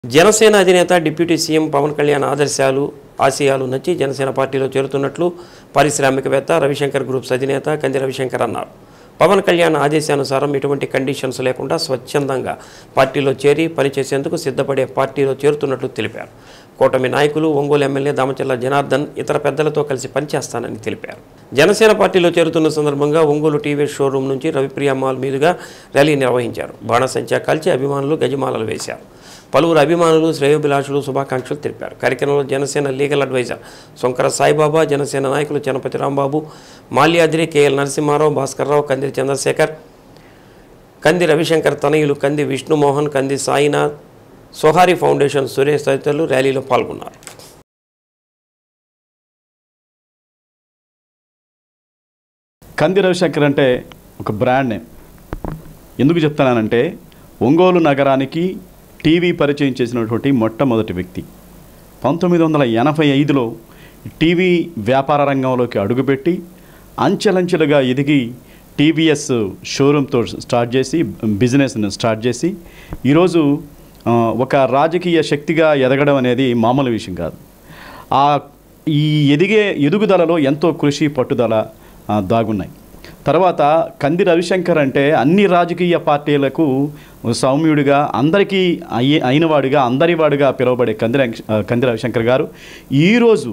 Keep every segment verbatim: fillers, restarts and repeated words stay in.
జనసేన అధినేత deputy CM Pawan Kalyan ఆదర్శాలు ఆశయాలు నచ్చి జనసేన పార్టీలో చేరుతున్నట్లు పారిశ్రామికవేత్త రవిశంకర్ గ్రూప్స్ అధినేత కంది రవిశంకర్ అన్నారు. పవన్ కళ్యాణ్ ఆదేశానుసారం ఎటువంటి కండిషన్స్ లేకుండా స్వచ్ఛందంగా పార్టీలో చేరి పనిచేసేందుకు సిద్ధపడే పార్టీలో చేరుతున్నట్లు తెలిపారు. కూటమి నాయకులు ఒంగోలు ఎమ్మెల్యే దామచర్ల జనార్దన్ ఇతర పెద్దలతో కలిసి పనిచేస్తానని తెలిపారు. జనసేన పార్టీలో చేరుతున్న సందర్భంగా ఒంగోలు టీవీఎస్ షోరూం నుంచి రవిప్రియ మాల్ మీదుగా ర్యాలీ నిర్వహించారు. బాణసంచా కాల్చి అభిమానులు గజమాలలు వేశారు. పలువురు అభిమానులు శ్రేయోభిలాషులు శుభాకాంక్షలు తెలిపారు. కార్యక్రమంలో జనసేన లీగల్ అడ్వైజర్ శంకర సాయిబాబా, జనసేన నాయకులు చనపతి రాంబాబు, మాల్యాద్రి, కేఎల్ నరసింహారావు, భాస్కర్రావు, కంది చంద్రశేఖర్, కంది రవిశంకర్ తనయులు కంది విష్ణుమోహన్, కంది సాయినాథ్, సోహారి ఫౌండేషన్ సురేష్ తదితరులు ర్యాలీలో పాల్గొన్నారు. కంది రవిశంకర్ అంటే ఒక బ్రాండ్ నేమ్. ఎందుకు చెప్తున్నానంటే ఒంగోలు నగరానికి టీవీ పరిచయం చేసినటువంటి మొట్టమొదటి వ్యక్తి. పంతొమ్మిది వందల ఎనభై ఐదులో టీవీ వ్యాపార రంగంలోకి అడుగుపెట్టి అంచెలంచెలుగా ఎదిగి టీవీఎస్ షోరూమ్తో స్టార్ట్ చేసి బిజినెస్ని స్టార్ట్ చేసి ఈరోజు ఒక రాజకీయ శక్తిగా ఎదగడం అనేది మామూలు విషయం కాదు. ఆ ఈ ఎదిగే ఎదుగుదలలో ఎంతో కృషి పట్టుదల దాగున్నాయి. తర్వాత కంది రవిశంకర్ అంటే అన్ని రాజకీయ పార్టీలకు సౌమ్యుడిగా అందరికీ అయ్యే అయినవాడిగా అందరివాడిగా పిలువబడే కంది కంది రవిశంకర్ గారు ఈరోజు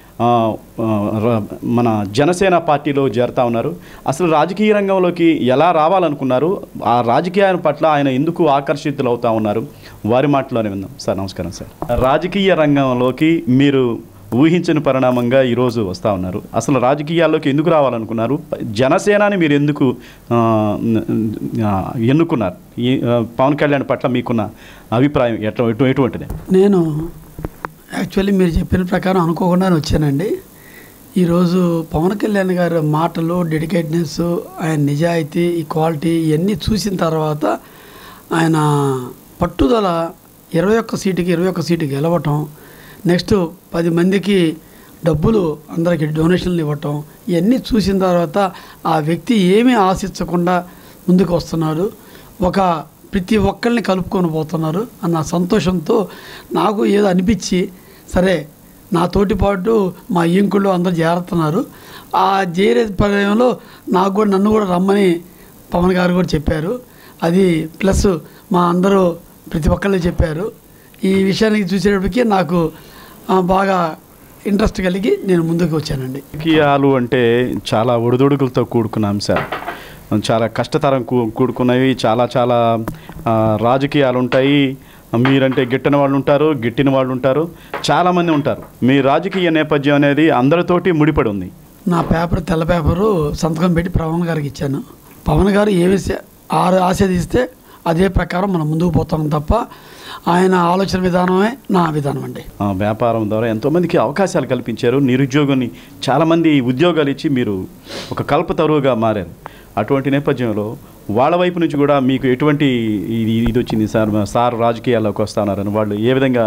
మన జనసేన పార్టీలో చేరుతా ఉన్నారు. అసలు రాజకీయ రంగంలోకి ఎలా రావాలనుకున్నారు, ఆ రాజకీయాల పట్ల ఆయన ఎందుకు ఆకర్షితులు అవుతూ ఉన్నారు, వారి మాటలోనే విందాం. సార్ నమస్కారం. సార్, రాజకీయ రంగంలోకి మీరు ఊహించని పరిణామంగా ఈరోజు వస్తూ ఉన్నారు. అసలు రాజకీయాల్లోకి ఎందుకు రావాలనుకున్నారు, జనసేనని మీరు ఎందుకు ఎన్నుకున్నారు, ఈ పవన్ కళ్యాణ్ పట్ల మీకున్న అభిప్రాయం ఎటు ఎటువంటిది? నేను యాక్చువల్లీ మీరు చెప్పిన ప్రకారం అనుకోకుండానే వచ్చానండి. ఈరోజు పవన్ కళ్యాణ్ గారి మాటలు, డెడికేట్నెస్, ఆయన నిజాయితీ, ఈ క్వాలిటీ ఇవన్నీ చూసిన తర్వాత ఆయన పట్టుదల ఇరవై ఒక్క సీటుకి ఇరవై ఒక్క సీటుకి గెలవటం, నెక్స్ట్ పది మందికి డబ్బులు అందరికి డొనేషన్లు ఇవ్వటం, ఇవన్నీ చూసిన తర్వాత ఆ వ్యక్తి ఏమీ ఆశించకుండా ముందుకు వస్తున్నారు. ఒక ప్రతి ఒక్కరిని కలుపుకొని పోతున్నారు అన్న సంతోషంతో నాకు ఏదో అనిపించి, సరే నా తోటిపాటు మా ఇంకుళ్ళు అందరూ చేరుతున్నారు, ఆ చేరే సమయంలో నాకు కూడా నన్ను కూడా రమ్మని పవన్ గారు కూడా చెప్పారు. అది ప్లస్ మా అందరూ ప్రతి ఒక్కళ్ళు చెప్పారు. ఈ విషయానికి చూసేటప్పటికీ నాకు బాగా ఇంట్రెస్ట్ కలిగి నేను ముందుకు వచ్చానండి. రాజకీయాలు అంటే చాలా ఒడిదొడుకులతో కూడుకున్న అంశాలు, చాలా కష్టతరం కూ కూడుకున్నవి చాలా చాలా రాజకీయాలు ఉంటాయి. మీరంటే గిట్టిన వాళ్ళు ఉంటారు, గిట్టిన వాళ్ళు ఉంటారు, చాలామంది ఉంటారు. మీ రాజకీయ నేపథ్యం అనేది అందరితోటి ముడిపడి ఉంది. నా పేపర్ తెల్ల పేపరు సంతకం పెట్టి పవన్ గారికి ఇచ్చాను. పవన్ గారు ఏ విషయం ఆశీర్వదిస్తే అదే ప్రకారం మనం ముందుకు పోతాం తప్ప ఆయన ఆలోచన విధానమే నా విధానం అండి. వ్యాపారం ద్వారా ఎంతోమందికి అవకాశాలు కల్పించారు. నిరుద్యోగాన్ని చాలామంది ఉద్యోగాలు ఇచ్చి మీరు ఒక కల్పతరువుగా మారారు. అటువంటి నేపథ్యంలో వాళ్ళ వైపు నుంచి కూడా మీకు ఎటువంటి ఇది ఇది వచ్చింది సార్, సార్ రాజకీయాల్లోకి వస్తున్నారని వాళ్ళు ఏ విధంగా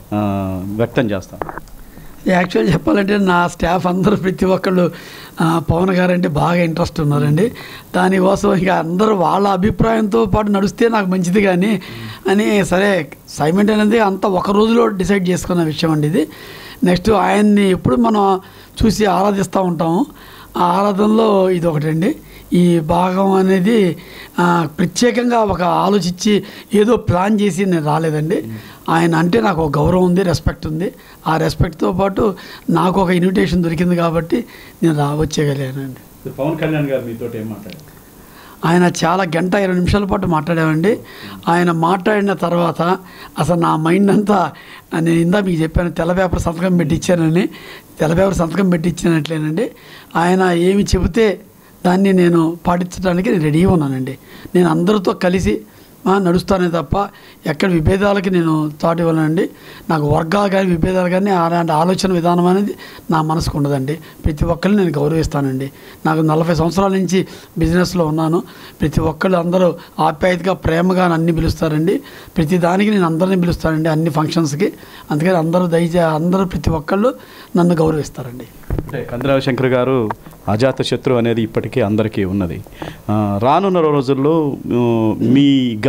వ్యక్తం చేస్తారు? యాక్చువల్ చెప్పాలంటే నా స్టాఫ్ అందరూ ప్రతి ఒక్కళ్ళు పవన్ గారు అంటే బాగా ఇంట్రెస్ట్ ఉన్నారండి. దానికోసం ఇక అందరూ వాళ్ళ అభిప్రాయంతో పాటు నడిస్తే నాకు మంచిది కానీ అని సరే సైమెంట్ అనేది అంతా ఒక రోజులో డిసైడ్ చేసుకున్న విషయం అండి ఇది. నెక్స్ట్ ఆయన్ని ఎప్పుడు మనం చూసి ఆరాధిస్తూ ఉంటాము. ఆ ఆరాధనలో ఇది ఒకటండి. ఈ భాగం అనేది ప్రత్యేకంగా ఒక ఆలోచించి ఏదో ప్లాన్ చేసి నేను రాలేదండి. ఆయన అంటే నాకు ఒక గౌరవం ఉంది, రెస్పెక్ట్ ఉంది. ఆ రెస్పెక్ట్తో పాటు నాకు ఒక ఇన్విటేషన్ దొరికింది కాబట్టి నేను రా వచ్చేయగలిగానండి. పవన్ కళ్యాణ్ గారు మీతో ఏం మాట్లాడారు? ఆయన చాలా గంట ఇరవై నిమిషాల పాటు మాట్లాడామండి. ఆయన మాట్లాడిన తర్వాత అసలు నా మైండ్ అంతా, నేను ఇందా మీకు చెప్పాను తెల్ల పేపర్ సంతకం పెట్టి ఇచ్చానని, తెల్ల పేపర్ సంతకం పెట్టి ఇచ్చినట్లేనండి. ఆయన ఏమి చెబితే దాన్ని నేను పాటించడానికి నేను రెడీగా ఉన్నానండి. నేను అందరితో కలిసి నడుస్తానే తప్ప ఎక్కడ విభేదాలకి నేను తాటి ఇవ్వనండి. నాకు వర్గాలు కానీ విభేదాలు కానీ అలాంటి ఆలోచన విధానం అనేది నా మనసుకు ఉండదండి. ప్రతి ఒక్కరిని నేను గౌరవిస్తానండి. నాకు నలభై సంవత్సరాల నుంచి బిజినెస్లో ఉన్నాను. ప్రతి ఒక్కళ్ళు అందరూ ఆప్యాయతగా ప్రేమగా అన్ని పిలుస్తారండి. ప్రతి దానికి నేను అందరినీ పిలుస్తానండి, అన్ని ఫంక్షన్స్కి. అందుకని అందరూ దయచే అందరూ ప్రతి ఒక్కళ్ళు నన్ను గౌరవిస్తారండి. అంటే కంది రవిశంకర్ గారు అజాత శత్రు అనేది ఇప్పటికీ అందరికీ ఉన్నది. రానున్న రోజుల్లో మీ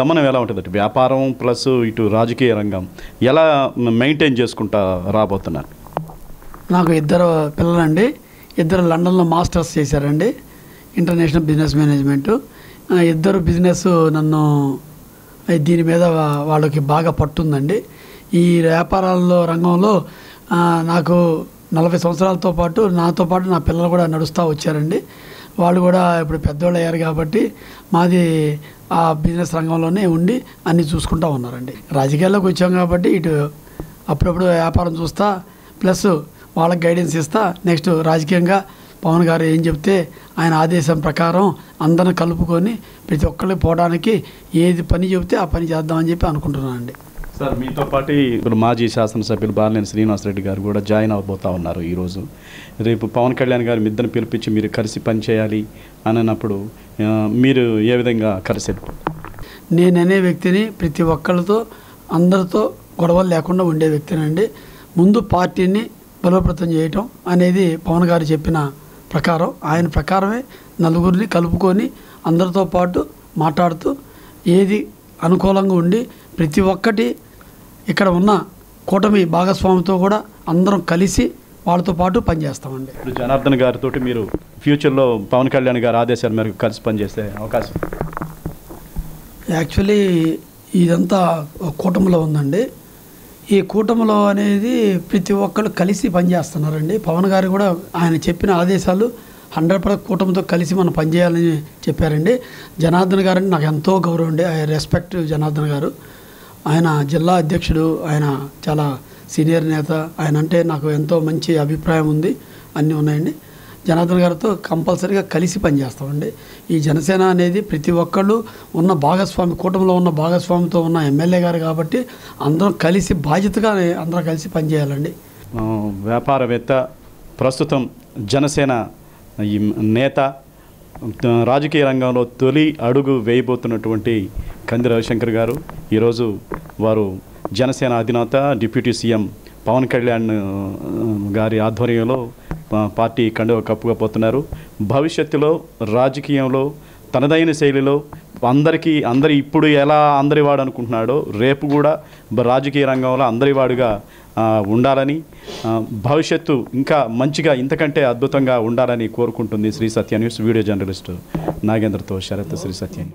గమనం ఎలా ఉంటుంది? వ్యాపారం ప్లస్ ఇటు రాజకీయ రంగం ఎలా మెయింటైన్ చేసుకుంటా రాబోతున్నారు? నాకు ఇద్దరు పిల్లలండి. ఇద్దరు లండన్లో మాస్టర్స్ చేశారండి, ఇంటర్నేషనల్ బిజినెస్ మేనేజ్మెంట్. ఇద్దరు బిజినెస్ నన్ను దీని మీద వాళ్ళకి బాగా పట్టుందండి. ఈ వ్యాపారాల్లో రంగంలో నాకు నలభై సంవత్సరాలతో పాటు నాతో పాటు నా పిల్లలు కూడా నడుస్తూ వచ్చారండి. వాళ్ళు కూడా ఇప్పుడు పెద్దోళ్ళు అయ్యారు కాబట్టి మాది ఆ బిజినెస్ రంగంలోనే ఉండి అన్నీ చూసుకుంటూ ఉన్నారండి. రాజకీయాల్లోకి వచ్చాం కాబట్టి ఇటు అప్పుడప్పుడు వ్యాపారం చూస్తా, ప్లస్ వాళ్ళకి గైడెన్స్ ఇస్తా. నెక్స్ట్ రాజకీయంగా పవన్ గారు ఏం చెప్తే ఆయన ఆదేశం ప్రకారం అందరిని కలుపుకొని ప్రతి ఒక్కరికి పోవడానికి ఏది పని చెబితే ఆ పని చేద్దామని చెప్పి అనుకుంటున్నానండి. సార్, మీతో పాటు ఇప్పుడు మాజీ శాసనసభ్యులు బాలినేని శ్రీనివాసరెడ్డి గారు కూడా జాయిన్ అవబోతూ ఉన్నారు ఈరోజు. రేపు పవన్ కళ్యాణ్ గారు మిద్దరిని పిలిపించి మీరు కలిసి పనిచేయాలి అని అన్నప్పుడు మీరు ఏ విధంగా కలిసి? నేననే వ్యక్తిని ప్రతి ఒక్కరితో అందరితో గొడవలు లేకుండా ఉండే వ్యక్తినండి. ముందు పార్టీని బలోపేతం చేయటం అనేది పవన్ గారు చెప్పిన ప్రకారం, ఆయన ప్రకారమే నలుగురిని కలుపుకొని అందరితో పాటు మాట్లాడుతూ ఏది అనుకూలంగా ఉండి ప్రతి ఒక్కటి ఇక్కడ ఉన్న కూటమి భాగస్వామితో కూడా అందరం కలిసి వాళ్ళతో పాటు పనిచేస్తామండి. ఇప్పుడు జనార్దన్ గారితో మీరు ఫ్యూచర్లో పవన్ కళ్యాణ్ గారు ఆదేశాల మేరకు కలిసి పనిచేసే అవకాశం? యాక్చువల్లీ ఇదంతా కూటమిలో ఉందండి. ఈ కూటమిలో అనేది ప్రతి ఒక్కరు కలిసి పనిచేస్తున్నారండి. పవన్ గారు కూడా ఆయన చెప్పిన ఆదేశాలు హండ్రెడ్ పర్సెంట్ కూటమితో కలిసి మనం పనిచేయాలని చెప్పారండి. జనార్దన్ గారంటే నాకు ఎంతో గౌరవం అండి. ఐ రెస్పెక్ట్ జనార్దన్ గారు. ఆయన జిల్లా అధ్యక్షుడు, ఆయన చాలా సీనియర్ నేత. ఆయన అంటే నాకు ఎంతో మంచి అభిప్రాయం ఉంది, అన్నీ ఉన్నాయండి. జనార్దన్ గారితో కంపల్సరీగా కలిసి పనిచేస్తామండి. ఈ జనసేన అనేది ప్రతి ఒక్కళ్ళు ఉన్న భాగస్వామి, కూటమిలో ఉన్న భాగస్వామితో ఉన్న ఎమ్మెల్యే గారు కాబట్టి అందరం కలిసి బాధ్యతగా అందరం కలిసి పనిచేయాలండి. వ్యాపారవేత్త, ప్రస్తుతం జనసేన ఈ నేత, రాజకీయ రంగంలో తొలి అడుగు వేయబోతున్నటువంటి కంది రవిశంకర్ గారు ఈరోజు వారు జనసేన అధినేత డిప్యూటీ సీఎం పవన్ కళ్యాణ్ గారి ఆధ్వర్యంలో పార్టీ కండువ కప్పుకపోతున్నారు. భవిష్యత్తులో రాజకీయంలో తనదైన శైలిలో అందరికీ అందరి ఇప్పుడు ఎలా అందరివాడు అనుకుంటున్నాడో రేపు కూడా రాజకీయ రంగంలో అందరివాడుగా ఉండాలని, భవిష్యత్తు ఇంకా మంచిగా ఇంతకంటే అద్భుతంగా ఉండాలని కోరుకుంటుంది Sri Satya news video journalist నాగేంద్రతో శరత్. శ్రీ సత్య.